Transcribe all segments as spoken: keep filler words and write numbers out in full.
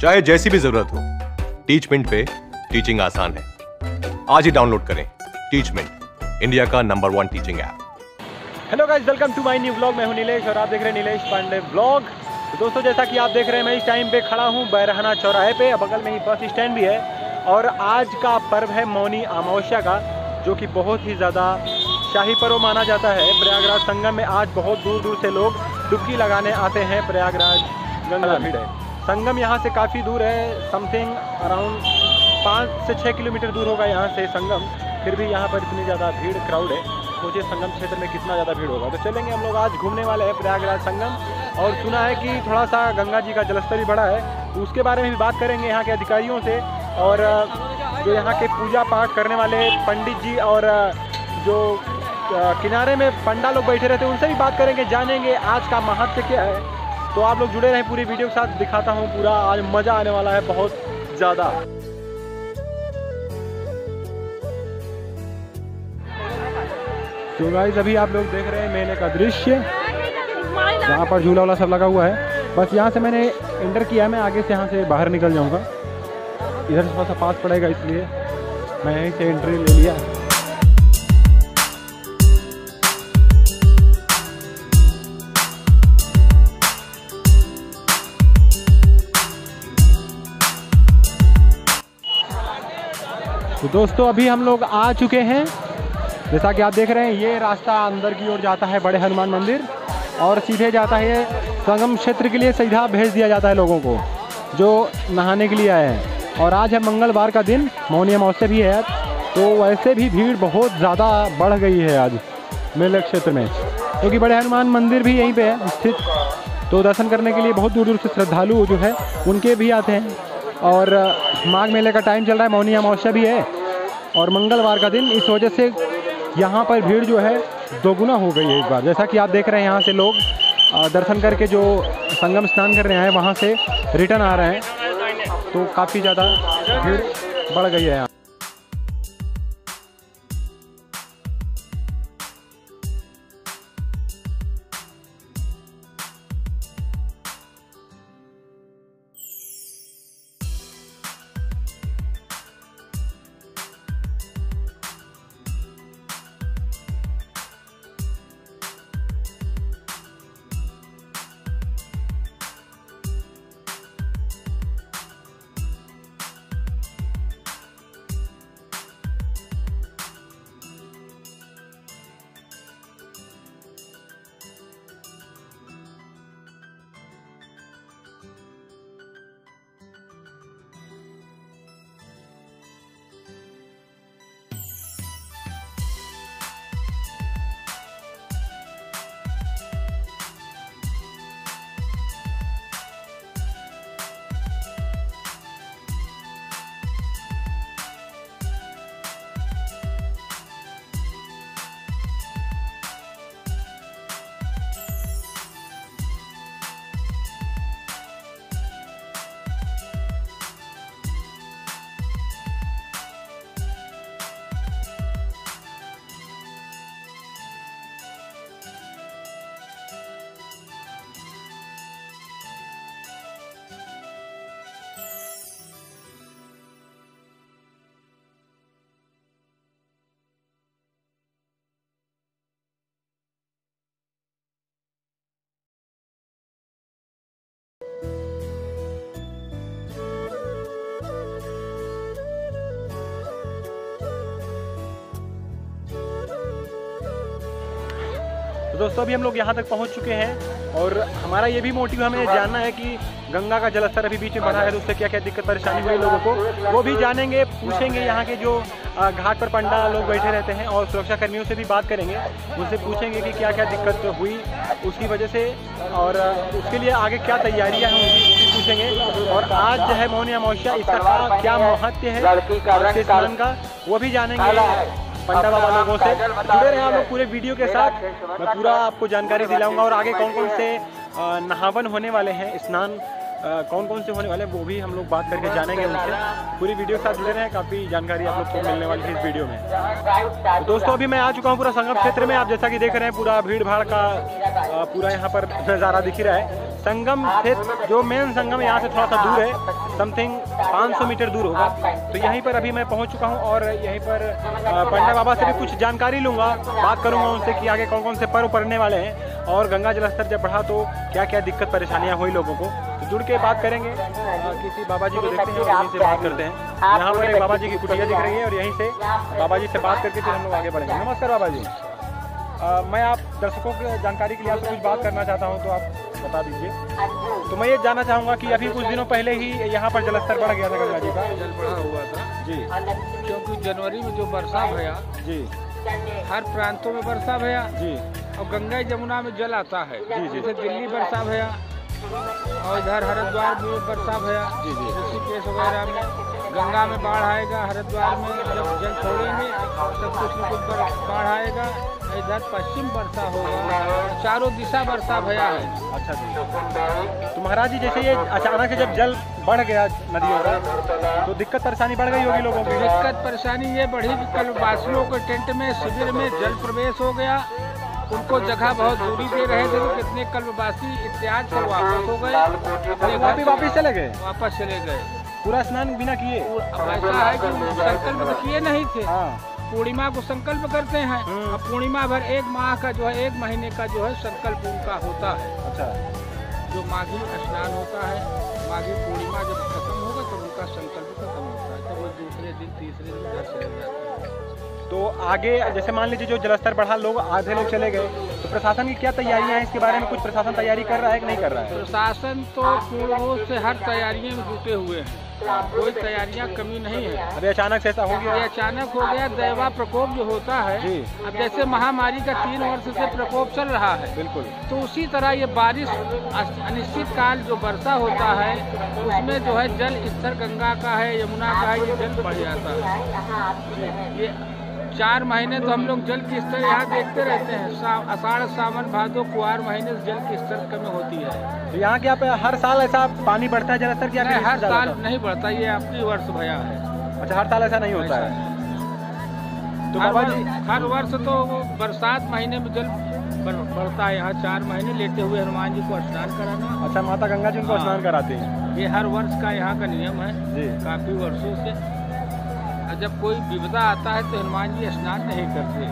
चाहे जैसी भी जरूरत हो, टीचमेंट पे टीचिंग आसान है। आज ही डाउनलोड करें टीचमेंट, इंडिया का number one teaching app. Hello guys, welcome to my new vlog. मैं हूं नीलेश और आप देख रहे हैं नीलेश पांडे व्लॉग। तो दोस्तों, जैसा कि आप देख रहे हैं, मैं इस टाइम पे खड़ा हूं बैरहना चौराहे पे। बगल में ही बस स्टैंड भी है और आज का पर्व है मौनी अमावस्या का, जो कि बहुत ही ज़्यादा शाही पर्व माना जाता है। प्रयागराज संगम में आज बहुत दूर दूर से लोग डुबकी लगाने आते हैं। प्रयागराज गंगा भीड़ है। संगम यहाँ से काफ़ी दूर है, समथिंग अराउंड पाँच से छः किलोमीटर दूर होगा यहाँ से संगम। फिर भी यहाँ पर इतनी ज़्यादा भीड़ क्राउड है, सोचिए संगम क्षेत्र में कितना ज़्यादा भीड़ होगा। तो चलेंगे हम लोग, आज घूमने वाले हैं प्रयागराज संगम। और सुना है कि थोड़ा सा गंगा जी का जलस्तर भी बढ़ा है, तो उसके बारे में भी बात करेंगे यहाँ के अधिकारियों से। और जो यहाँ के पूजा पाठ करने वाले पंडित जी और जो किनारे में पंडा लोग बैठे रहते हैं, उनसे भी बात करेंगे, जानेंगे आज का महत्व क्या है। तो आप लोग जुड़े रहें पूरी वीडियो के साथ, दिखाता हूँ पूरा। आज मज़ा आने वाला है बहुत ज़्यादा। तो गाइस, अभी आप लोग देख रहे हैं मेले का दृश्य, जहाँ पर झूला वाला सब लगा हुआ है। बस यहाँ से मैंने एंटर किया, मैं आगे से यहाँ से बाहर निकल जाऊँगा। इधर से थोड़ा सा पास पड़ेगा, इसलिए मैं यहीं से एंट्री ले लिया। तो दोस्तों, अभी हम लोग आ चुके हैं। जैसा कि आप देख रहे हैं, ये रास्ता अंदर की ओर जाता है बड़े हनुमान मंदिर, और सीधे जाता है संगम क्षेत्र के लिए। सीधा भेज दिया जाता है लोगों को जो नहाने के लिए आए हैं। और आज है मंगलवार का दिन, मौनी अमावस्या भी है, तो वैसे भी भीड़ बहुत ज़्यादा बढ़ गई है आज मेले क्षेत्र में, क्योंकि बड़े हनुमान मंदिर भी यहीं पे है स्थित। तो दर्शन करने के लिए बहुत दूर दूर से श्रद्धालु जो है उनके भी आते हैं। और माघ मेले का टाइम चल रहा है, मौनी अमावस्या भी है और मंगलवार का दिन, इस वजह से यहाँ पर भीड़ जो है दोगुना हो गई है एक बार। जैसा कि आप देख रहे हैं, यहाँ से लोग दर्शन करके जो संगम स्नान कर रहे हैं, वहाँ से रिटर्न आ रहे हैं, तो काफ़ी ज़्यादा भीड़ बढ़ गई है यहाँ। तो दोस्तों, अभी हम लोग यहाँ तक पहुँच चुके हैं और हमारा ये भी मोटिव हमें जानना है कि गंगा का जलस्तर अभी बीच में बढ़ा है, तो उससे क्या क्या दिक्कत परेशानी हुई लोगों को, वो भी जानेंगे, पूछेंगे। यहाँ के जो घाट पर पंडा लोग बैठे रहते हैं और सुरक्षा कर्मियों से भी बात करेंगे, उनसे पूछेंगे कि क्या क्या दिक्कत हुई उसकी वजह से, और उसके लिए आगे क्या तैयारियाँ हैं उनकी पूछेंगे। और आज जो है मौनी अमावस्या, इसका क्या महत्व है स्नान का, वो भी जानेंगे पंडा बाबा लोगों से। जुड़े रहे आप लोग पूरे वीडियो के साथ, मैं पूरा आपको जानकारी दिलाऊंगा। और आगे कौन कौन से नहावन होने वाले हैं, स्नान कौन कौन से होने वाले हैं, वो भी हम लोग बात करके जानेंगे उनसे। पूरी वीडियो के साथ जुड़े रहें, काफ़ी जानकारी आप लोग को मिलने वाली है इस वीडियो में। तो दोस्तों, अभी मैं आ चुका हूँ पूरा संगम क्षेत्र में। आप जैसा कि देख रहे हैं, पूरा भीड़ भाड़ का पूरा यहाँ पर नज़ारा दिख रहा है। संगम से जो मेन संगम यहाँ से थोड़ा सा दूर है, समथिंग पाँच सौ मीटर दूर होगा। तो यहीं पर अभी मैं पहुँच चुका हूँ और यहीं पर पंडा बाबा से भी कुछ जानकारी लूँगा, बात करूँगा उनसे कि आगे कौन कौन से पर्व पड़ने वाले हैं और गंगा जलस्तर जब बढ़ा तो क्या क्या दिक्कत परेशानियाँ हुई लोगों को। तो जुड़ के बात करेंगे। किसी बाबा जी को देखते हैं और यहीं से बात करते हैं। यहाँ पर एक बाबा जी की कुटिया दिख रही है और यहीं से बाबा जी से बात करके फिर हम लोग आगे बढ़ेंगे। नमस्कार बाबा जी। आ, मैं आप दर्शकों की जानकारी के लिए आपसे कुछ बात करना चाहता हूँ, तो आप बता दीजिए। तो मैं ये जानना चाहूँगा कि अभी कुछ दिनों पहले ही यहाँ पर जलस्तर बढ़ गया था गंगा जी का, जल बढ़ा हुआ था जी, क्योंकि जनवरी में जो वर्षा भया जी हर प्रांतों में वर्षा भया जी और गंगा यमुना में जल आता है। जी, जी। जैसे दिल्ली वर्षा भया और इधर हरिद्वार में वर्षा भया, जी, जी। ऋषिकेश वगैरह में गंगा में बाढ़ आएगा, हरिद्वार में जब जल छोड़ेंगे तब कुछ न कुछ बाढ़ आएगा। इधर पश्चिम वर्षा होगा, चारों दिशा वर्षा भया है। अच्छा जी। तो महाराज जी, जैसे ये अचानक से जब जल बढ़ गया नदियों का तो दिक्कत परेशानी बढ़ गई होगी लोगों की? दिक्कत परेशानी ये बढ़ी कि कल वासियों के टेंट में शिविर में जल प्रवेश हो गया, उनको जगह बहुत दूरी दे रहे थे, तो कितने कल्पवासी इत्यादि सब वापस हो गए, अपने घर वापिस वापिस चले गए, वापस चले गए। पूरा स्नान बिना किए? अब ऐसा है कि संकल्प तो किए नहीं थे, हाँ। पूर्णिमा को संकल्प करते हैं। अब पूर्णिमा भर एक माह का जो है, एक महीने का जो है संकल्प उनका होता है। अच्छा। जो माघी स्नान होता है, माघी पूर्णिमा जब खत्म होगा तो उनका संकल्प खत्म होता है, तब वो दूसरे दिन तीसरे दिन घर चले जाते हैं। तो आगे जैसे मान लीजिए जो जलस्तर बढ़ा, लोग आधे लोग चले गए, तो प्रशासन की क्या तैयारियां हैं इसके बारे में? कुछ प्रशासन तैयारी कर रहा है कि नहीं कर रहा है? प्रशासन तो पूर्ण रूप से हर तैयारियों में जुटे हुए हैं, कोई तैयारियां कमी नहीं है। अभी अचानक से ऐसा हो गया? ये अचानक हो गया, दैवा प्रकोप जो होता है। अब जैसे महामारी का तीन वर्ष से प्रकोप चल रहा है, बिल्कुल, तो उसी तरह ये बारिश अनिश्चित काल जो वर्षा होता है उसमें जो है जल स्तर गंगा का है, यमुना का है, ये जल बढ़ जाता है। ये चार महीने तो हम लोग जल की स्तर यहाँ देखते रहते हैं, आषाढ़ सावन भादो कुआर महीने से जल की स्तर कमी होती है। तो यहाँ क्या हर साल ऐसा पानी बढ़ता है जलस्तर की? नहीं, हर साल नहीं बढ़ता, ये आपकी वर्ष भया है। अच्छा, हर साल ऐसा नहीं होता है? तो बाबा जी हर वर्ष तो बरसात महीने में जल बढ़ता है। यहाँ चार महीने लेते हुए हनुमान जी को स्नान कराना। अच्छा, माता गंगा जी उनको स्नान कराते हैं? ये हर वर्ष का यहाँ का नियम है जी, काफी वर्षों से। जब कोई विपदा आता है तो हनुमान जी स्नान नहीं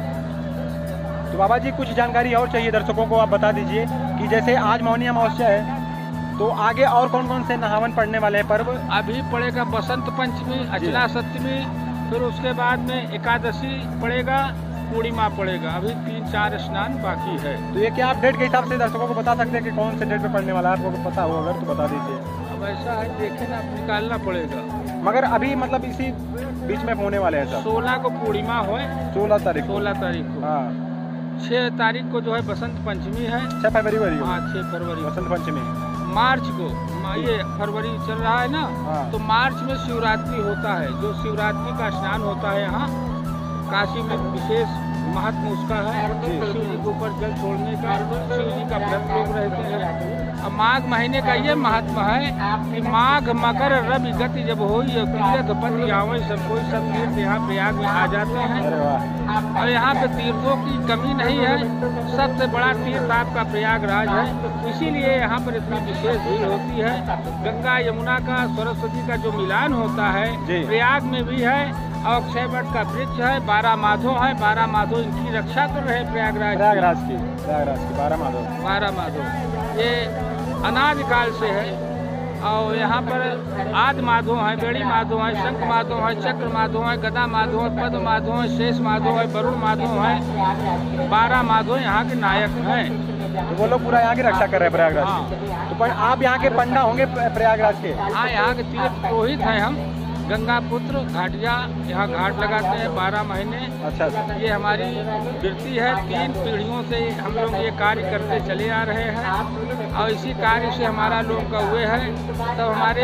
करते। तो बाबा जी कुछ जानकारी और चाहिए दर्शकों को, आप बता दीजिए कि जैसे आज मौनी अमावस्या है तो आगे और कौन कौन से नहावन पड़ने वाले हैं पर्व? अभी पड़ेगा बसंत पंचमी, अचला सप्तमी, फिर उसके बाद में एकादशी पड़ेगा, पूर्णिमा पड़ेगा। अभी तीन चार स्नान बाकी है। तो ये क्या आप डेट के हिसाब से दर्शकों को बता सकते हैं कि कौन से डेट पे पड़ने वाला है? आपको पता हो अगर तो बता दीजिए। अब ऐसा है, देखे ना, निकालना पड़ेगा। मगर अभी मतलब इसी बीच में होने वाले हैं सर? सोलह को पूर्णिमा हो, सोलह तारीख सोलह तारीख को। हाँ। छह तारीख को जो है बसंत पंचमी है। छह फरवरी? हाँ, छह फरवरी बसंत पंचमी। मार्च को, ये फरवरी चल रहा है ना, हाँ। तो मार्च में शिवरात्रि होता है, जो शिवरात्रि का स्नान होता है यहाँ काशी में, विशेष महत्व उसका है। शिव जी के ऊपर जल छोड़ने का, शिव जी का व्रत लोग रहते हैं। अब माघ महीने का ये महत्व है कि माघ मकर रवि गति जब हो, तीर्थ पति आवे सब कोई, सब तीर्थ यहाँ प्रयाग में आ जाते हैं। और यहाँ पे तीर्थों की कमी नहीं है, सबसे बड़ा तीर्थ आपका प्रयागराज है, इसीलिए यहाँ पर इतनी विशेष भीड़ होती है। गंगा यमुना का, सरस्वती का जो मिलान होता है प्रयाग में भी है। और अक्षय वट का वृक्ष है, बारह माधो है, बारह माधो इनकी रक्षा कर रहे हैं प्रयागराज प्रयागराज की प्रयागराज की बारह माधो बारह माधो ये अनादिकाल से है। और यहाँ पर आदि माधो है, बेड़ी माधो है, शंख माधो है, चक्र माधो है, गदा माधो है, पद माधो है, शेष माधो है, वरुण माधो है, बारह माधो यहाँ के नायक हैं। तो वो लोग पूरा यहाँ की रक्षा कर रहे हैं प्रयागराज की। हाँ। तो पर आप यहाँ के पंडा होंगे प्रयागराज के? हाँ, यहाँ के तीर्थ पुरोहित हैं हम, गंगा पुत्र घाटिया, यहाँ घाट लगाते हैं बारह महीने। अच्छा। ये हमारी वृत्ति है, तीन पीढ़ियों से हम लोग ये कार्य करते चले आ रहे हैं और इसी कार्य से हमारा लोग का हुए है। तो हमारे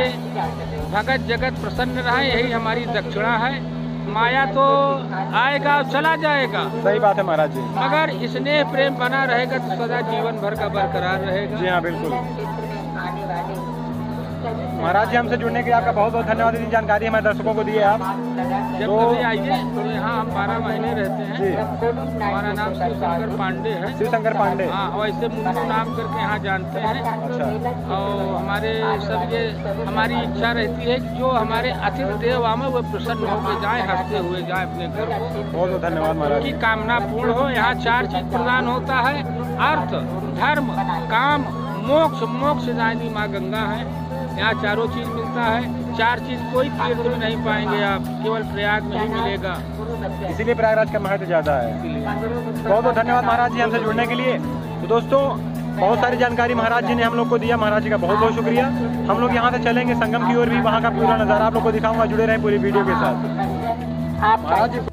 भगत जगत प्रसन्न रहे, यही हमारी दक्षिणा है। माया तो आएगा और चला जाएगा, सही बात है महाराज जी, मगर स्नेह प्रेम बना रहेगा तो सदा जीवन भर का बरकरार रहेगा। जी हाँ, बिल्कुल। महाराज जी हमसे जुड़ने के लिए आपका बहुत बहुत धन्यवाद। इतनी जानकारी हमारे दर्शकों को दी है आप। जब तो कभी आइए तो यहाँ हम बारह महीने रहते हैं। हमारा नाम शिव शंकर पांडे है। शिव शंकर पांडे। हाँ, वैसे मुन्नू नाम करके यहाँ जानते हैं। अच्छा। और हमारे सब ये हमारी इच्छा रहती है कि जो हमारे अतिथि देव आवे वो प्रसन्न होकर जाए, हंसते हुए जाए अपने घर। बहुत बहुत धन्यवाद महाराज। की कामना पूर्ण हो। यहाँ चार चीज प्रदान होता है, अर्थ, धर्म, काम, मोक्ष। मोक्ष दायनी माँ गंगा है। यहाँ चारों चीज मिलता है। चार चीज कोई तीर्थ में नहीं पाएंगे आप, केवल प्रयाग में ही मिलेगा। इसीलिए प्रयागराज का महत्व ज्यादा है। बहुत बहुत धन्यवाद महाराज जी हमसे जुड़ने के लिए। तो दोस्तों बहुत सारी जानकारी महाराज जी ने हम लोग को दिया। महाराज जी का बहुत बहुत शुक्रिया। हम लोग यहाँ से चलेंगे संगम की ओर भी, वहाँ का पूरा नज़ारा आप लोग को दिखाऊंगा। जुड़े रहे पूरी वीडियो के साथ। महाराज जी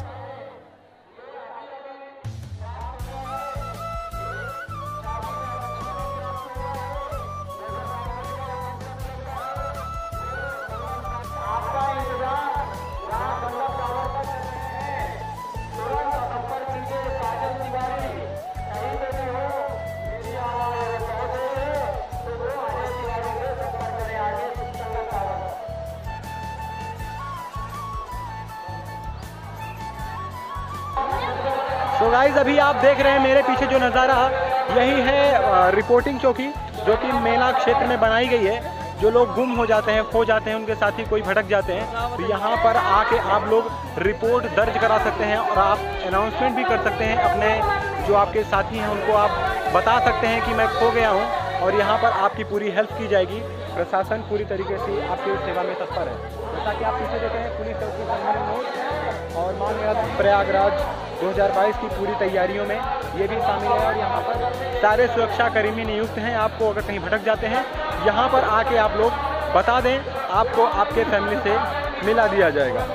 तो गाइज अभी आप देख रहे हैं मेरे पीछे जो नज़ारा, यही है रिपोर्टिंग चौकी, जो कि मेला क्षेत्र में बनाई गई है। जो लोग गुम हो जाते हैं, खो जाते हैं, उनके साथी कोई भटक जाते हैं, तो यहाँ पर आके आप लोग रिपोर्ट दर्ज करा सकते हैं और आप अनाउंसमेंट भी कर सकते हैं। अपने जो आपके साथी हैं उनको आप बता सकते हैं कि मैं खो गया हूँ, और यहाँ पर आपकी पूरी हेल्प की जाएगी। प्रशासन पूरी तरीके से आपकी सेवा में तत्पर है। जैसा कि आप पीछे देखें हैं, पुलिस चौकी संगम रोड और माननीय प्रयागराज दो हज़ार बाईस की पूरी तैयारियों में ये भी शामिल है। और यहाँ पर सारे सुरक्षा कर्मी नियुक्त हैं। आपको अगर कहीं भटक जाते हैं, यहाँ पर आके आप लोग बता दें, आपको आपके फैमिली से मिला दिया जाएगा।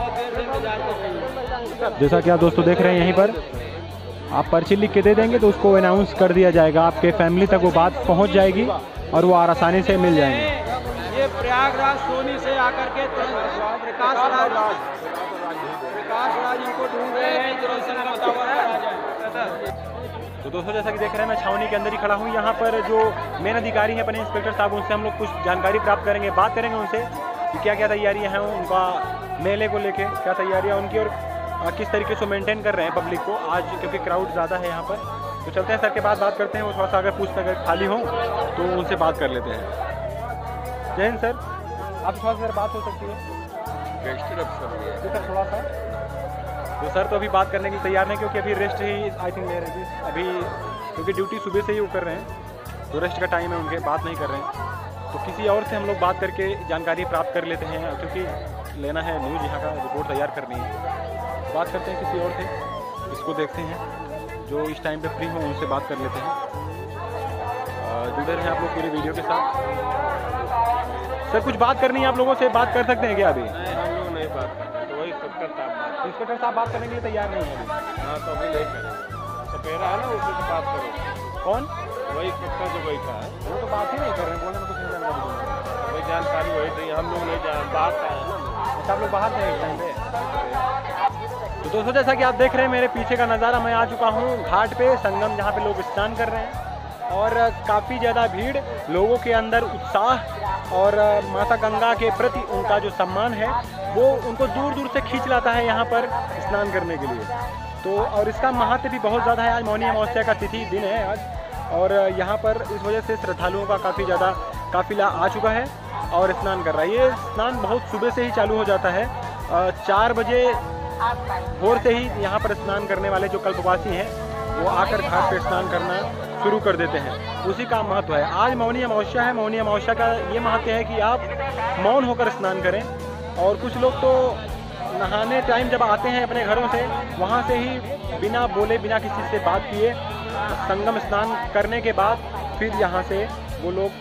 जैसा कि आप दोस्तों देख रहे हैं, यहीं पर आप पर्ची लिख के दे देंगे तो उसको अनाउंस कर दिया जाएगा। आपके फैमिली तक वो बात पहुँच जाएगी और वो आसानी से मिल जाएंगे। ये प्रयागराज सोनी से आकर के प्रकाश राज प्रकाश राज इनको ढूंढ रहे हैं। तो दोस्तों जैसा कि देख रहे हैं, मैं छावनी के अंदर ही खड़ा हूँ। यहाँ पर जो मेन अधिकारी हैं अपने इंस्पेक्टर साहब, उनसे हम लोग कुछ जानकारी प्राप्त करेंगे, बात करेंगे उनसे कि क्या क्या तैयारियाँ हैं उनका मेले को लेके, क्या तैयारियाँ उनकी और किस तरीके से मेंटेन कर रहे हैं पब्लिक को आज, क्योंकि क्राउड ज़्यादा है यहाँ पर। तो चलते हैं सर के बाद बात करते हैं। वो थोड़ा सा अगर पूछते अगर खाली हों तो उनसे बात कर लेते हैं। जय हिंद सर, आप थोड़ा सा सर बात हो सकती है जी सर थोड़ा सा। तो सर तो अभी बात करने के लिए तैयार नहीं, क्योंकि अभी रेस्ट ही आई थिंक ले रहे थे अभी, क्योंकि ड्यूटी सुबह से ही वो कर रहे हैं, तो रेस्ट का टाइम है उनके, बात नहीं कर रहे हैं। तो किसी और से हम लोग बात करके जानकारी प्राप्त कर लेते हैं, क्योंकि लेना है न्यूज़, यहाँ का रिपोर्ट तैयार करनी है। बात करते हैं किसी और से, इसको देखते हैं जो इस टाइम पे फ्री हो, उनसे बात कर लेते हैं। जुड़े रहें आप लोग पूरी वीडियो के साथ। सर कुछ बात करनी है आप लोगों से, बात कर सकते हैं क्या अभी? नहीं, हम लोग नहीं बात करते, तो वही इंस्पेक्टर साहब बात इंस्पेक्टर साहब बात करने के लिए तैयार नहीं है। हाँ, तो अभी नहीं करेंगे। सपेरा है ना, उसी से बात करो। कौन? वही इंस्पेक्टर जो बैठा है, वो तो बात ही नहीं कर रहे हैं, बोलने में कुछ नहीं जानकारी दूँगा। वही जानकारी वही दी, हम लोग नहीं जान बात का है ना। आप लोग बाहर थे एक टाइम पे। तो दोस्तों जैसा कि आप देख रहे हैं मेरे पीछे का नज़ारा, मैं आ चुका हूँ घाट पे, संगम, जहाँ पे लोग स्नान कर रहे हैं। और काफ़ी ज़्यादा भीड़, लोगों के अंदर उत्साह और माता गंगा के प्रति उनका जो सम्मान है वो उनको दूर दूर से खींच लाता है यहाँ पर स्नान करने के लिए। तो और इसका महत्व भी बहुत ज़्यादा है। आज मौनी अमावस्या का तिथि दिन है आज, और यहाँ पर इस वजह से श्रद्धालुओं का काफ़ी ज़्यादा काफिला आ चुका है और स्नान कर रहा है। ये स्नान बहुत सुबह से ही चालू हो जाता है, चार बजे भोर से ही यहाँ पर स्नान करने वाले जो कल्पवासी हैं वो आकर घाट पर स्नान करना शुरू कर देते हैं। उसी का महत्व है। आज मौनी अमावस्या है। मौनी अमावस्या का ये महत्व है कि आप मौन होकर स्नान करें। और कुछ लोग तो नहाने टाइम जब आते हैं अपने घरों से, वहाँ से ही बिना बोले, बिना किसी से बात किए संगम स्नान करने के बाद फिर यहाँ से वो लोग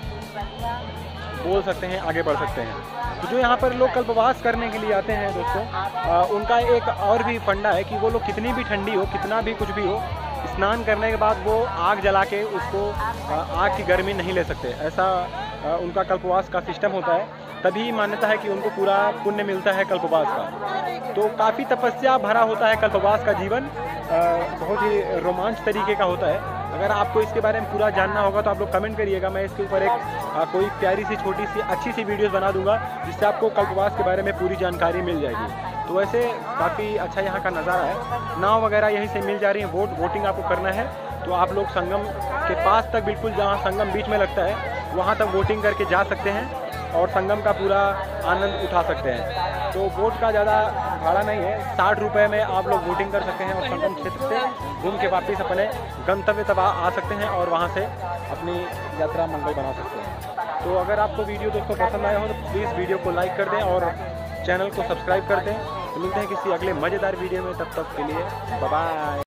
बोल सकते हैं, आगे बढ़ सकते हैं। तो जो यहाँ पर लोग कल्पवास करने के लिए आते हैं दोस्तों, आ, उनका एक और भी फंडा है कि वो लोग कितनी भी ठंडी हो, कितना भी कुछ भी हो, स्नान करने के बाद वो आग जला के उसको आग की गर्मी नहीं ले सकते। ऐसा उनका कल्पवास का सिस्टम होता है। तभी मान्यता है कि उनको पूरा पुण्य मिलता है कल्पवास का। तो काफ़ी तपस्या भरा होता है कल्पवास का जीवन, बहुत ही रोमांच तरीके का होता है। अगर आपको इसके बारे में पूरा जानना होगा तो आप लोग कमेंट करिएगा, मैं इसके ऊपर एक आ, कोई प्यारी सी छोटी सी अच्छी सी वीडियोस बना दूंगा जिससे आपको कल्पवास के बारे में पूरी जानकारी मिल जाएगी। तो वैसे काफ़ी अच्छा यहाँ का नज़ारा है, नाव वगैरह यहीं से मिल जा रही है। वोट वोटिंग आपको करना है तो आप लोग संगम के पास तक, बिल्कुल जहाँ संगम बीच में लगता है वहाँ तक वोटिंग करके जा सकते हैं और संगम का पूरा आनंद उठा सकते हैं। तो वोट का ज़्यादा भाड़ा नहीं है, साठ रुपये में आप लोग वोटिंग कर सकते हैं और संगम क्षेत्र से घूम के वापस अपने गंतव्य तक आ सकते हैं और वहाँ से अपनी यात्रा मंगल बना सकते हैं। तो अगर आपको वीडियो दोस्तों पसंद आया हो तो प्लीज़ वीडियो को लाइक कर दें और चैनल को सब्सक्राइब कर दें। तो मिलते हैं किसी अगले मज़ेदार वीडियो में, तब तक के लिए बाय बाय।